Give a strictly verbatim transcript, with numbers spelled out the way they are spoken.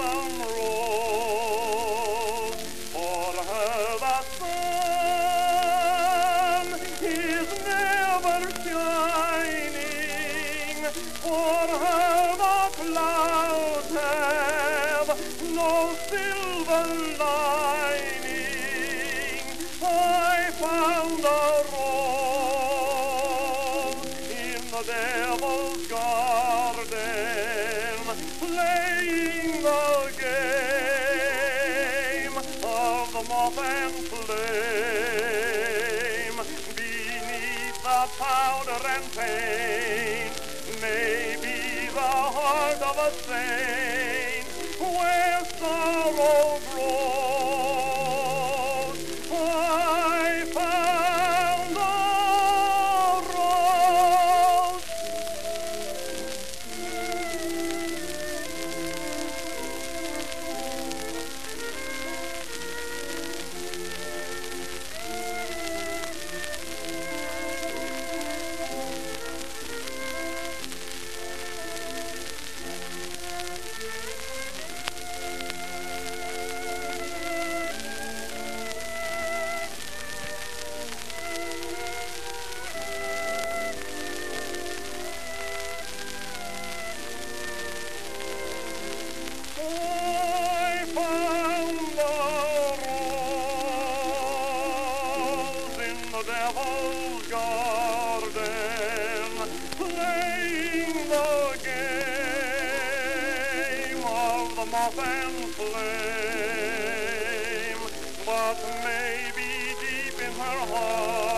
crimson rose. For her the sun is never shining. For her the clouds have no silver lining. I found a rose in the devil's garden, playing the game of the moth and flame. Beneath the powder and paint may be the heart of a saint, where sorrow grows. I found a rose. I found a rose in the devil's garden, playing the game of the moth and flame. But maybe deep in her heart